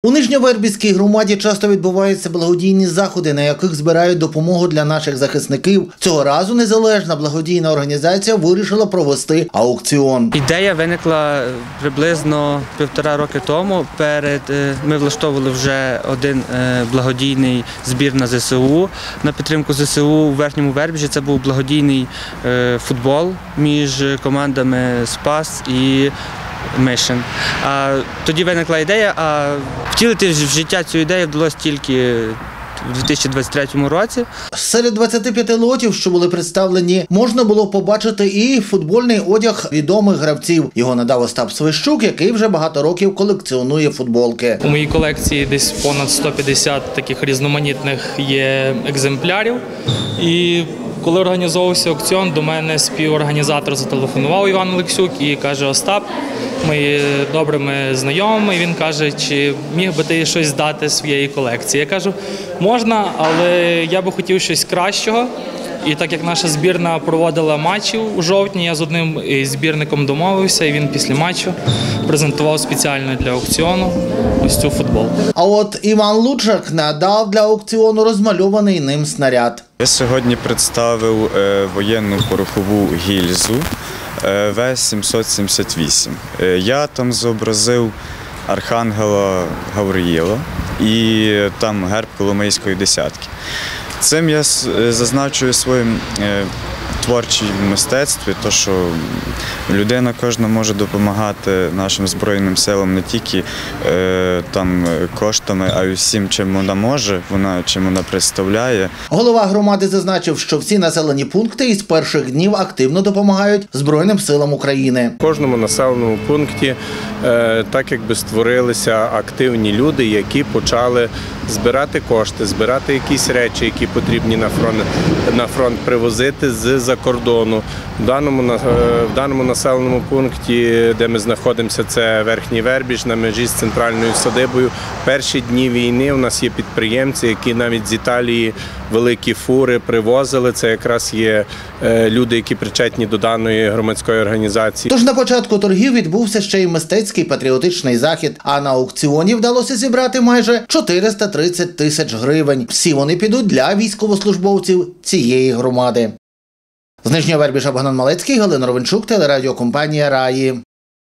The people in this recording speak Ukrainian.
У Нижньовербівській громаді часто відбуваються благодійні заходи, на яких збирають допомогу для наших захисників. Цього разу незалежна благодійна організація вирішила провести аукціон. Ідея виникла приблизно 1,5 роки тому. Ми влаштовували вже один благодійний збір на ЗСУ, на підтримку ЗСУ у Верхньому Вербіжі. Це був благодійний футбол між командами «Спас» і Мишин. Тоді виникла ідея, а втілити в життя цю ідею вдалося тільки у 2023 році. Серед 25 лотів, що були представлені, можна було побачити і футбольний одяг відомих гравців. Його надав Остап Свищук, який вже багато років колекціонує футболки. У моїй колекції десь понад 150 таких різноманітних є екземплярів. І коли організовувався аукціон, до мене співорганізатор зателефонував Іван Олексюк і каже: Остап, ми знайомі, він каже, чи міг би ти щось здати з своєї колекції. Я кажу, можна, але я би хотів щось кращого. І так як наша збірна проводила матчі у жовтні, я з одним збірником домовився, і він після матчу презентував спеціально для аукціону ось цю футболку. А от Іван Лучак надав для аукціону розмальований ним снаряд. Я сьогодні представив воєнну порохову гільзу В-778. Я там зобразив архангела Гавриїла і там герб Коломийської десятки. Цим я зазначую своїм творчому мистецтві, то що людина кожна може допомагати нашим Збройним силам не тільки коштами, а й усім, чим вона може, чим вона представляє. Голова громади зазначив, що всі населені пункти із перших днів активно допомагають Збройним силам України. В кожному населеному пункті так якби створилися активні люди, які почали збирати кошти, збирати якісь речі, які потрібні на фронт привозити з-за кордону. В даному населеному пункті, де ми знаходимося, це Верхній Вербіж, на межі з центральною садибою. Перші дні війни у нас є підприємці, які навіть з Італії великі фури привозили. Це якраз є люди, які причетні до даної громадської організації. Тож на початку торгів відбувся ще й мистецький патріотичний захід, а на аукціоні вдалося зібрати майже 430 тисяч гривень. Всі вони підуть для військовослужбовців цієї громади. З Нижнього Вербіжа Богдан Малецький, Галина Ровенчук, телерадіокомпанія «Раї».